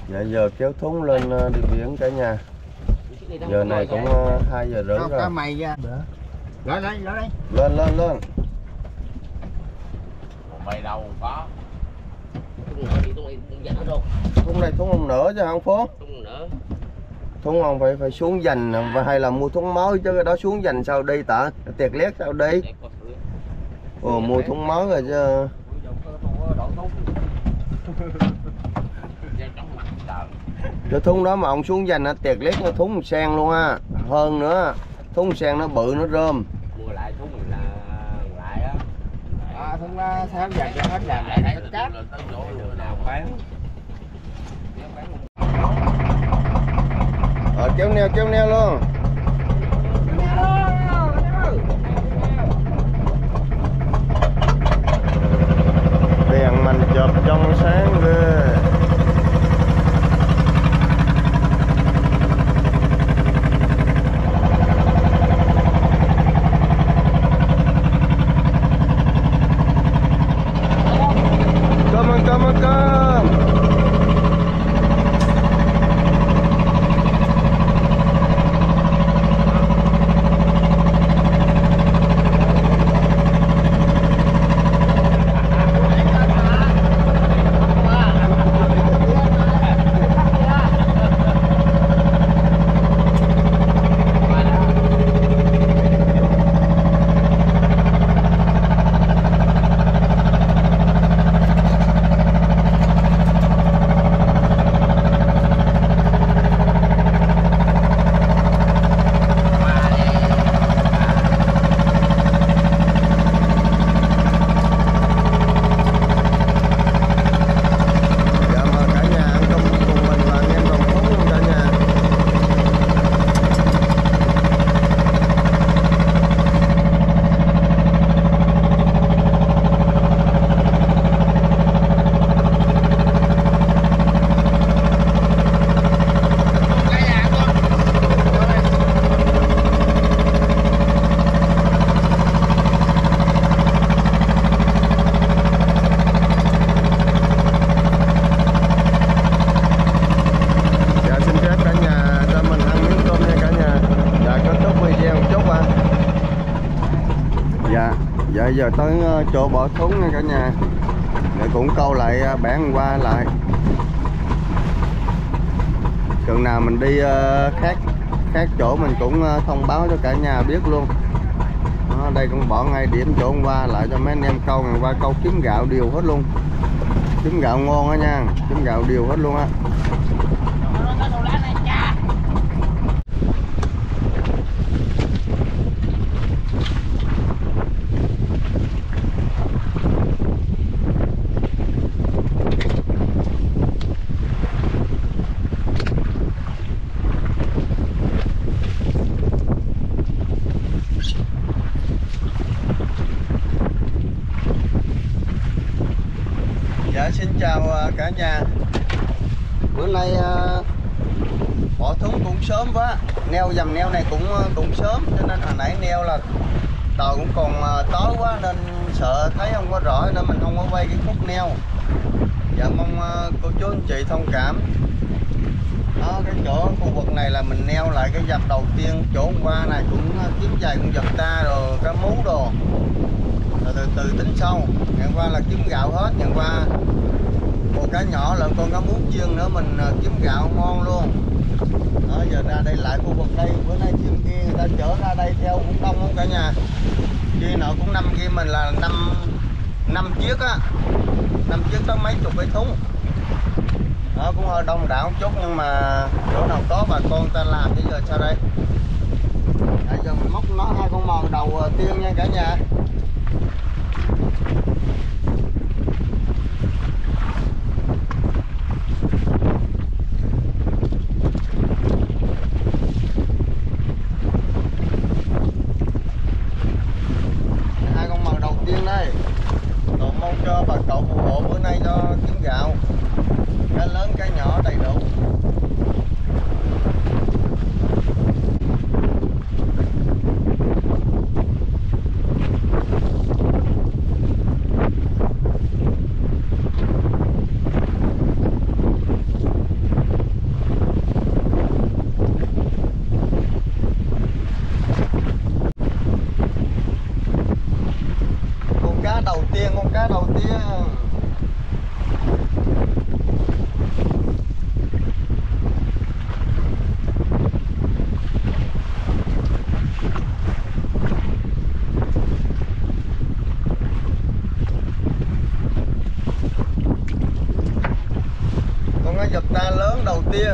Dạ giờ kéo thúng lên đi biển cả nhà. Giờ này cũng 2 giờ rưỡi rồi. Cá mày ra. Lên đây, lên đây. Lên lên lên. Mày đâu có. Thúng này thúng không nở chứ không Phố? Thúng không phải xuống dành và hay là mua thúng mới chứ cái đó xuống dành sao đi tả? Tiệt liếc sao đi? Ồ mua thúng mới rồi chứ. Cái thúng đó mà ông xuống dành nó tiệt liếc nó thúng sen luôn á. Hơn nữa, thúng sen nó bự nó rơm. Mua lại thúng là lại á. Thúng nó sáng dành cho hết làm lại hết cát. Kéo neo luôn. Đèn mình chụp trong sáng ghê. Cơm. Dạ giờ tới chỗ bỏ thúng nha cả nhà. Để cũng câu lại bản qua lại. Chừng nào mình đi khác chỗ mình cũng thông báo cho cả nhà biết luôn. Đó, đây cũng bỏ ngay điểm chỗ hôm qua lại cho mấy anh em câu ngày qua câu kiếm gạo đều hết luôn. Kiếm gạo ngon á nha, kiếm gạo đều hết luôn á. Xin chào cả nhà. Bữa nay bỏ thúng cũng sớm quá, neo dầm neo này cũng sớm cho nên hồi nãy neo là tàu cũng còn tối quá nên sợ thấy không có rõ nên mình không có quay cái khúc neo. Dạ mong cô chú anh chị thông cảm. Đó, cái chỗ khu vực này là mình neo lại cái dầm đầu tiên. Chỗ hôm qua này cũng kiếm vài con vật ta rồi cá mú đồ rồi từ tính sau. Ngày qua là kiếm gạo hết, ngày qua một cá nhỏ lợn con cá mú chiên nữa mình kiếm gạo ngon luôn. Đó, giờ ra đây lại khu vực đây, bữa nay chuyện kia người ta chở ra đây theo cũng đông không cả nhà. Kia nọ cũng 5 kia mình là 5 chiếc á, 5 chiếc tới mấy chục cái thúng. Đó cũng hơi đông đảo một chút nhưng mà chỗ nào có bà con ta làm bây giờ sao đây. Giờ mình móc nó 2 con mò đầu tiên nha cả nhà. Cho bà cậu phù hộ bữa nay cho kiếm gạo, cá lớn cá nhỏ đầy đủ. giật ta lớn đầu tiên.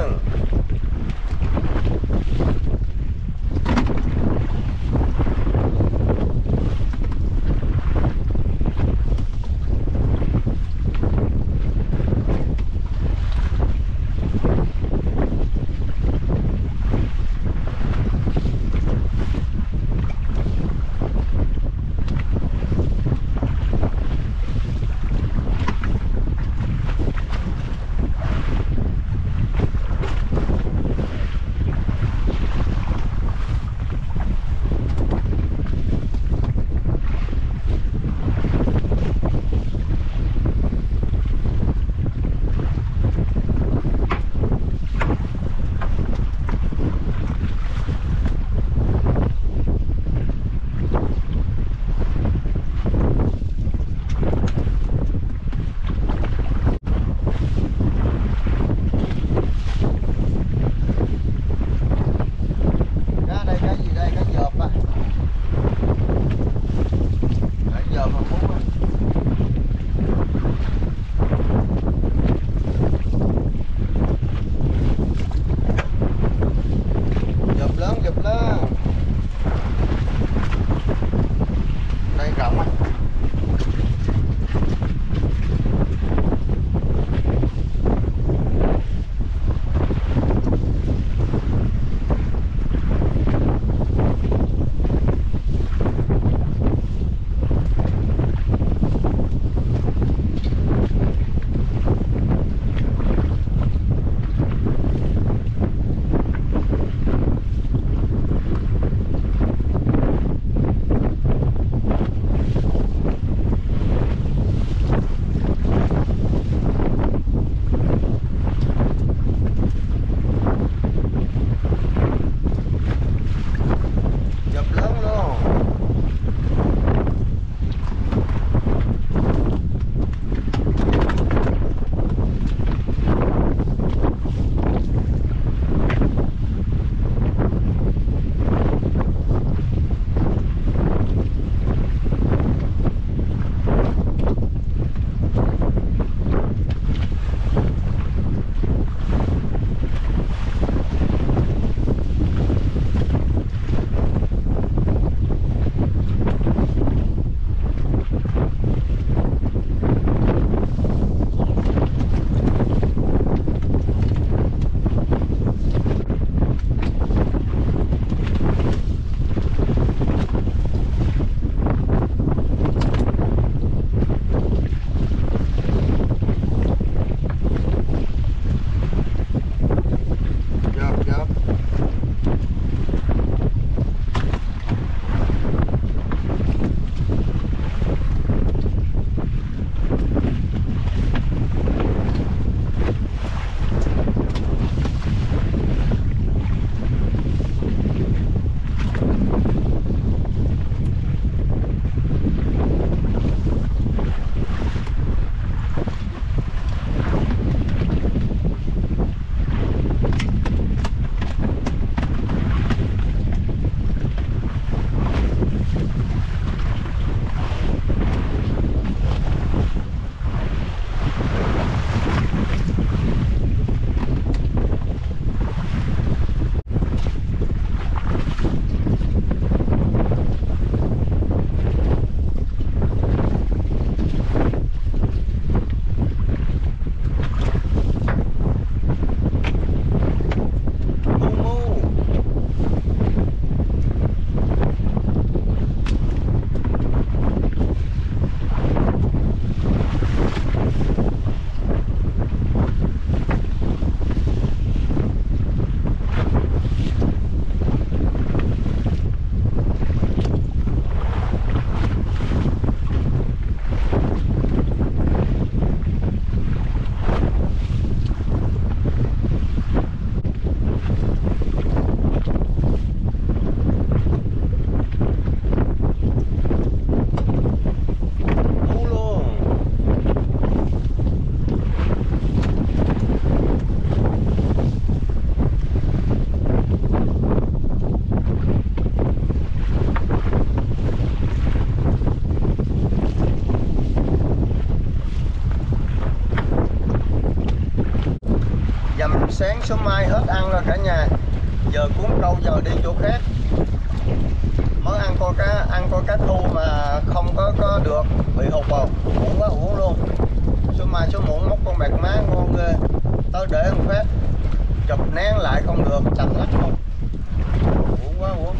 dầm sáng sớm mai hết ăn rồi cả nhà. Giờ cuốn câu giờ đi chỗ khác. Mới ăn con cá thu mà không có được, bị hụt vào, uổng quá uổng luôn. Sớm mai sớm muộn móc con bạc má ngon ghê. Tới để một phát chụp nén lại không được, chặt lắc không. Uổng quá uổng.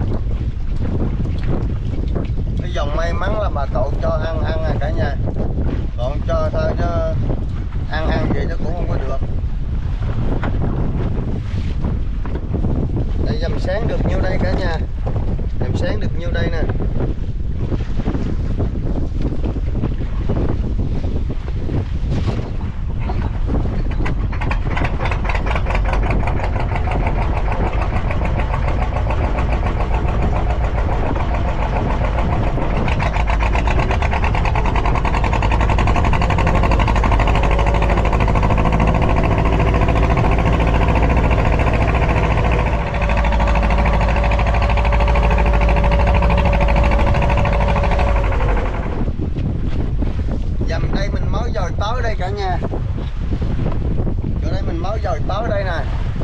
Cái dòng may mắn là bà cậu cho ăn à cả nhà. Còn cho thôi chứ ăn vậy nó cũng không có được. Đây dầm sáng được nhiêu đây cả nhà. Dầm sáng được nhiêu đây nè. Tới đây cả nhà. Ở đây mình mới dời tới đây nè.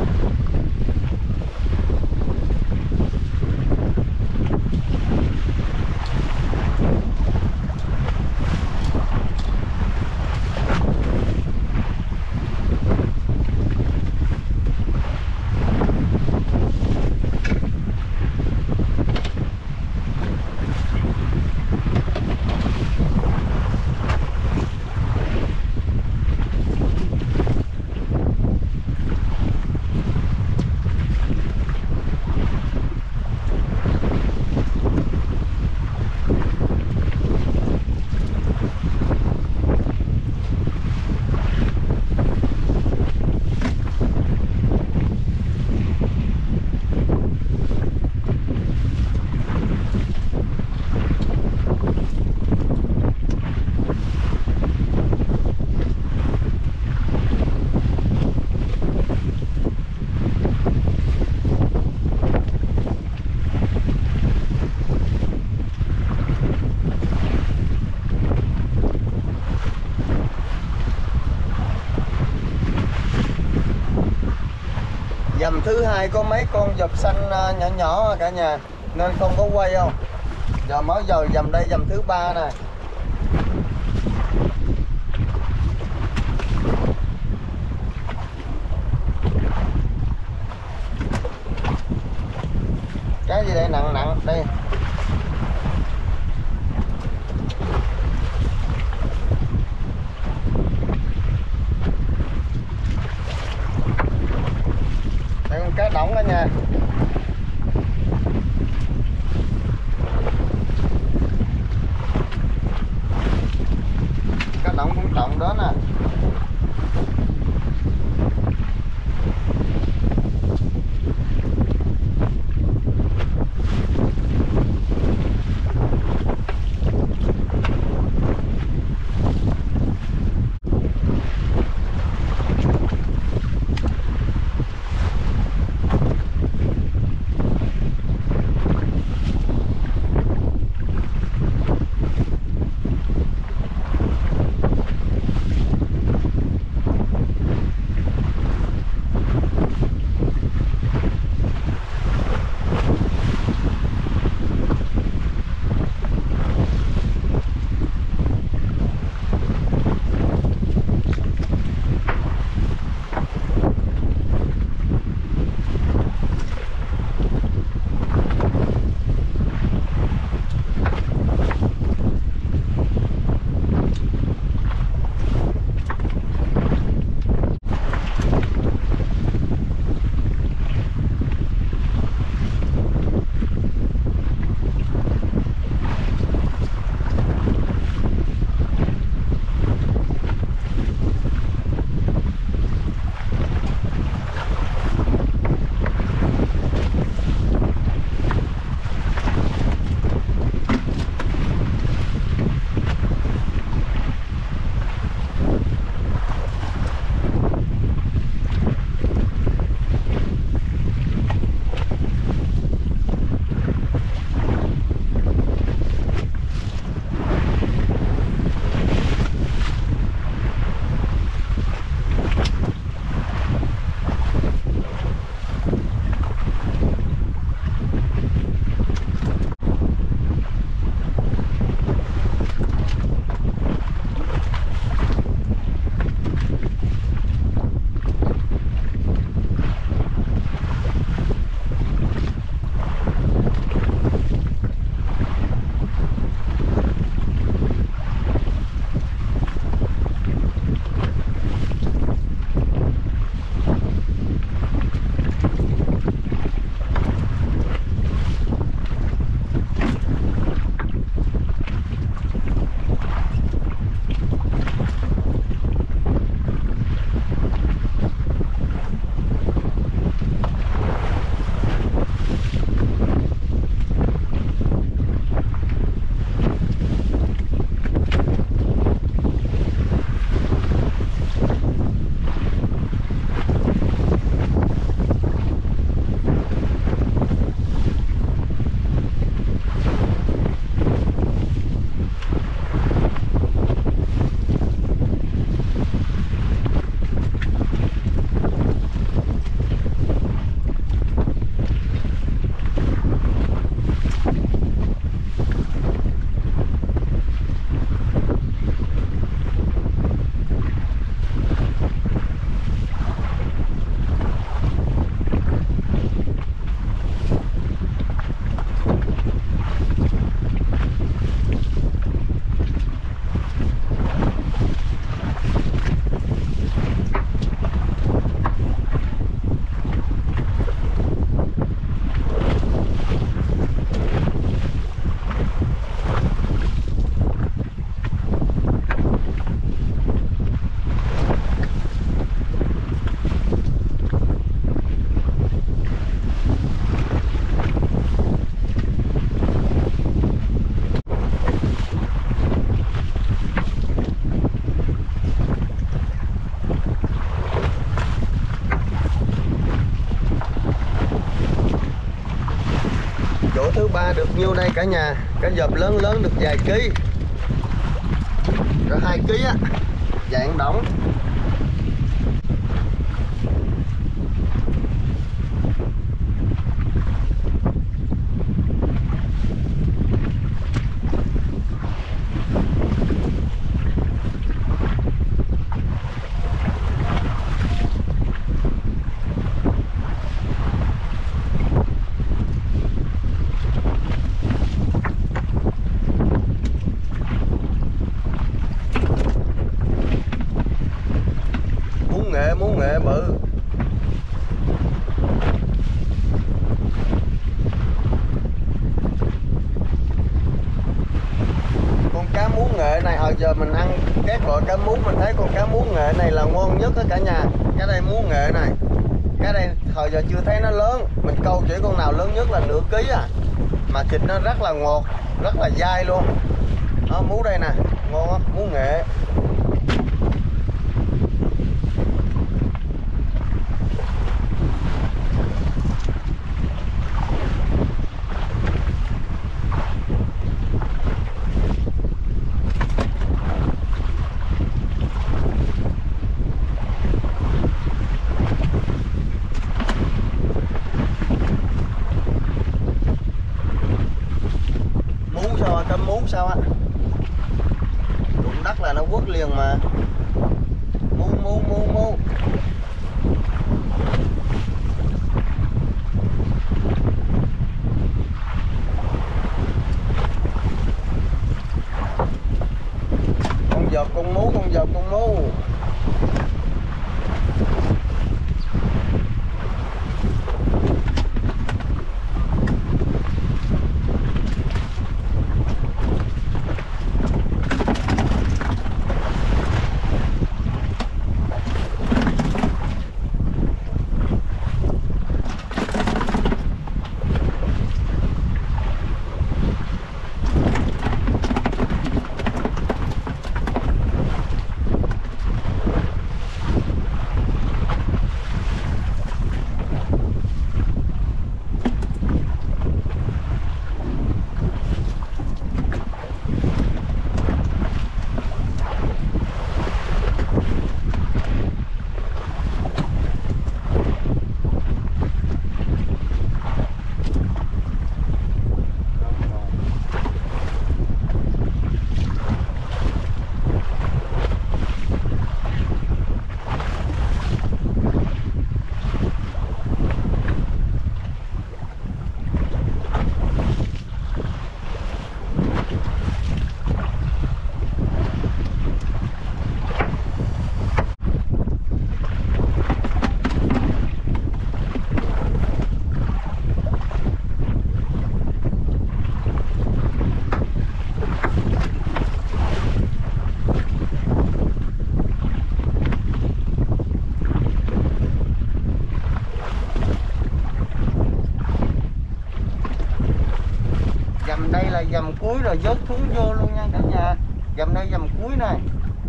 Dầm thứ hai có mấy con vọc xanh nhỏ nhỏ cả nhà nên không có quay không. Giờ mới giờ dầm đây dầm thứ ba nè. Cái gì đây nặng nặng đây. Đây con cá đỏng đó nha. Cá đỏng cũng trọng đó nè. được nhiêu đây cả nhà. Cá dợp lớn lớn được vài ký, rồi 2 ký á, dạng đỏng. Muốn nghệ bự. Con cá muống nghệ này hồi giờ mình ăn các loại cá muống, mình thấy con cá muống nghệ này là ngon nhất đó cả nhà. Cái đây muống nghệ này, cái đây hồi giờ chưa thấy nó lớn. Mình câu chỉ con nào lớn nhất là nửa ký à, mà thịt nó rất là ngọt, rất là dai luôn. Đó, muống đây nè, ngon á, muống nghệ. Cơm muống sao á, đụng đất là nó quất liền mà. Muống. Con dợp con mú. Đây là dầm cuối rồi, vớt thúng vô luôn nha cả nhà. Dầm đây dầm cuối này.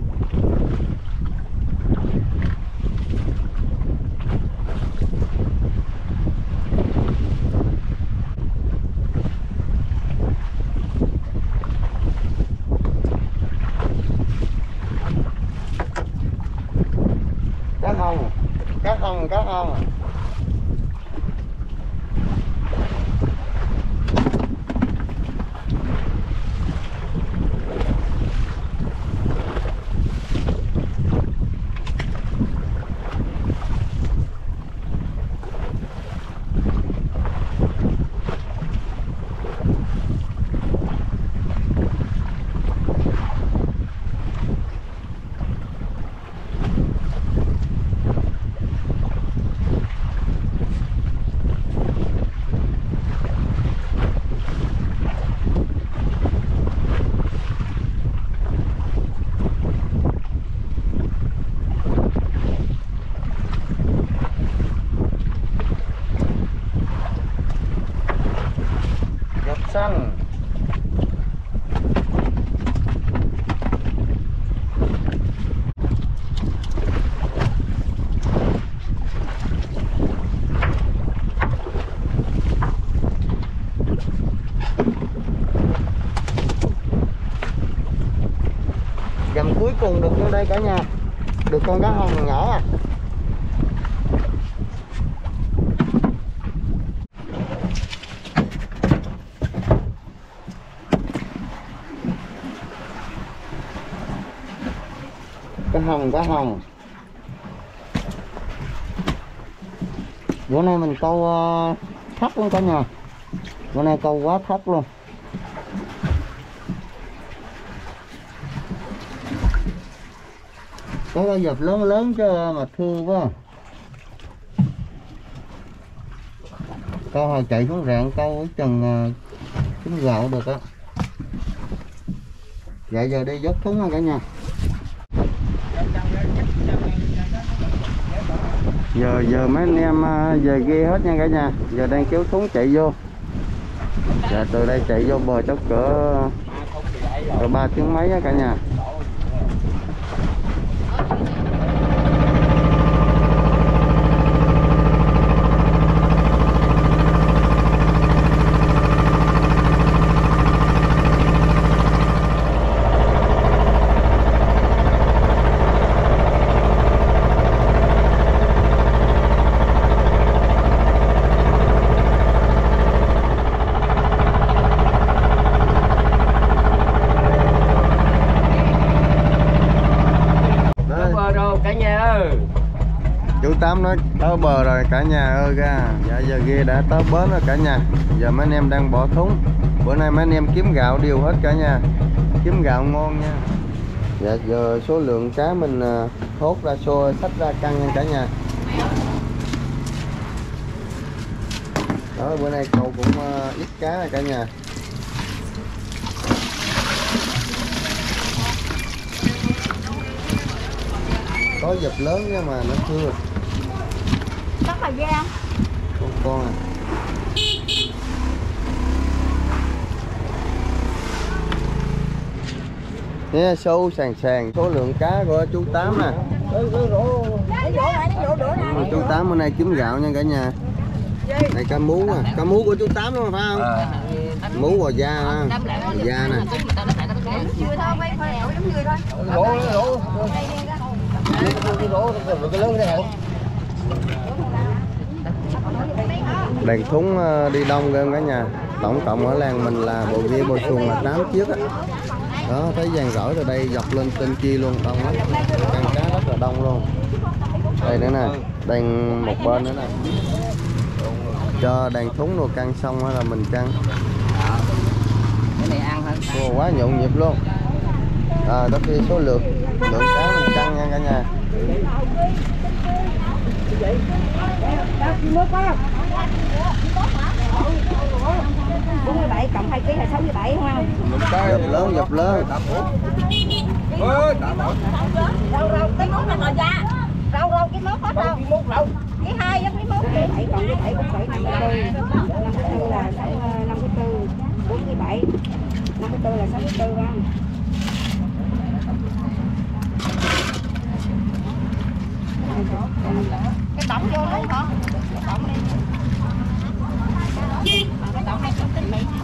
Cá hồng. cả nhà. Được con cá hồng nhỏ à. Cá hồng. Bữa nay mình câu thấp luôn cả nhà. Bữa nay câu quá thấp luôn. Có cái dập lớn lớn cho mà thương quá. Câu hồi chạy xuống rạn câu chừng trứng gạo được á. Vậy giờ đi dốc thúng nha cả nhà. Giờ mấy anh em về ghe hết nha cả nhà. Giờ đang kéo thúng chạy vô. Dạ từ đây chạy vô bờ chắc cỡ 3 tiếng mấy á cả nhà. Chú Tám nói tới bờ rồi cả nhà ơi ra. Dạ giờ ghe đã tới bến rồi cả nhà. Giờ mấy anh em đang bỏ thúng. Bữa nay mấy anh em kiếm gạo đều hết cả nhà. Kiếm gạo ngon nha. Dạ giờ số lượng cá mình hốt ra xô xách ra cân nha cả nhà. Đó bữa nay cậu cũng ít cá rồi cả nhà. Có dập lớn nha mà nó thưa. Bắt là dê không? Con à. Nè sâu sàn số lượng cá của chú Tám nè. Chú Tám bữa nay kiếm gạo nha cả nhà. Này cá mú nè, cá mú của chú Tám đúng không phải không? Mú bò da nè, da nè. Đàn thúng đi đông hơn cả nhà. Tổng cộng ở làng mình là bộ ghe bò xuồng là 8 chiếc á. Đó thấy dàn rỗi từ đây dọc lên trên kia luôn, đông lắm. Căn cá rất là đông luôn. Đây nữa nè, đàn một bên nữa nè. Cho đàn thúng rồi căng xong là mình căng. Cái này ăn hả? Quá nhộn nhịp luôn. Đó khi số lượng cá mình căng nha cả nhà. Cộng 2 kg là 67 đúng không? Dập lớn. Rau cái mốt là ngồi da. Rau cái mốt hết đâu. Cái 2 với cái mốt. 7 còn cái 7 cũng 7 54. 54 là 54, 47. 54 là 64 không? Cái tổng vô luôn hả? Cái tổng đi. Cái tổng này không tính bị.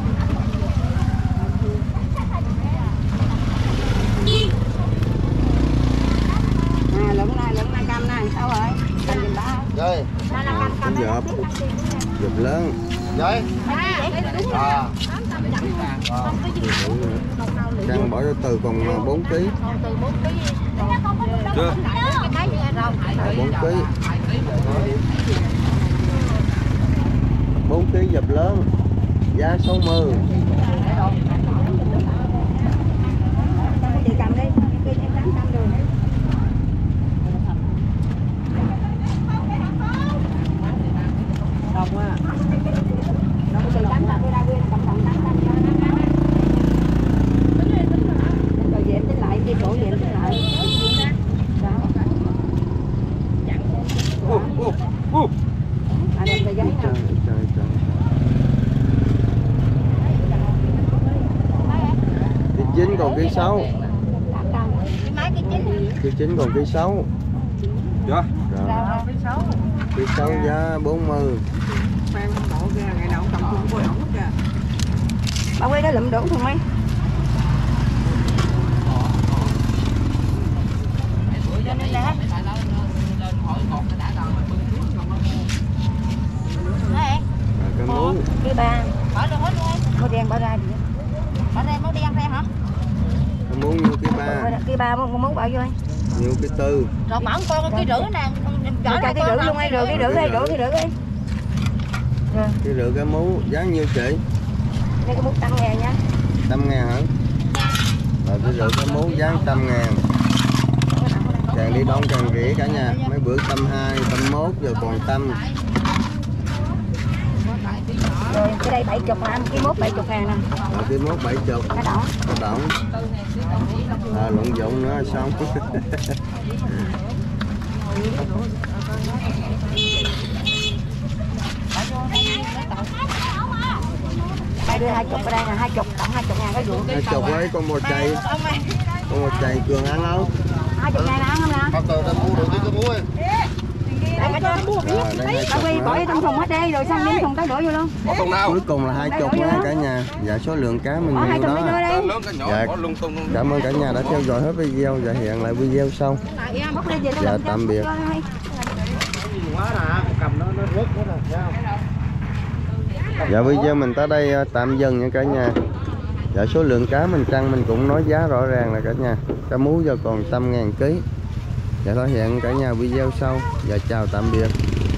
Lượng này cam này sao rồi? Cam gì ba? Rồi. Dập lớn. Rồi. Căng bỏ cho từ còn 4 kg. Từ 4 kg. Chưa. 4 kg. 4 kg dập lớn. Giá 60. Chị cầm đi, em đánh cam đường. Đồng á. Đồng từ đánh là tôi ra nguyên cộng đồng đánh cho nó. Rồi về em tính lại, đi chỗ về em tính lại. Đồng tờ giấy nè. Cái chín còn cái 6. Cái chín còn cái 6. Chưa. Cái 6 giá 40. Ngày nào cũng cầm cung ổn kìa. Bà quay đó lụm đủ không mấy? nè. Cái mú Cái ba. Bỏ luôn hết luôn. Màu đen bỏ ra đi. Bỏ ra màu đen ra hả? cái mú như cái ba. Cái ba món bỏ vô đi. Như cái tư. Rồi bỏ con cái rửa nè. Cho cái rửa luôn, rửa cái rửa đi. Rồi. Cái rửa cái mú giá nhiêu chị? Đây cái mú 100.000 nha. 100.000 hả? Rồi cái rửa cái mú giá 100.000. Càng đi đón càng rỉ cả nhà. Mấy bữa 120, 121 giờ còn 100. Rồi cái đây 70 anh, cái mốt 70.000 nè. Rồi cái mốt 70. Cái đỏ. Cái đỏng. Luận dụng nữa xong. Đây đưa 20 ở đây nè, 20 tổng 20.000 cái ruộng. 20 ấy con bò chay. Con bò chay Cường ăn không? 20.000 ăn không nè? Bắt đầu ta mua được cái mũ ấy. Đây cho nó mua biết. Tao Quy bỏ trong thùng hết đi rồi xong đem thùng tới đổ vô luôn. Bỏ thùng nào? Cuối cùng là 20 nha cả nhà. Dạ số lượng cá mình nhiều đó. Lớn cái nhỏ Dạ. bỏ lung tung luôn. Cảm ơn cả nhà đã theo dõi hết video và hẹn lại video sau. Dạ tạm biệt. Quá nè, cầm nó rớt hết rồi, thấy không? Dạ video mình tới đây tạm dừng nha cả nhà. Dạ số lượng cá mình cân mình cũng nói giá rõ ràng là cả nhà. Cá mú giờ còn 100.000 ký. Dạ thôi hẹn cả nhà video sau. Dạ chào tạm biệt.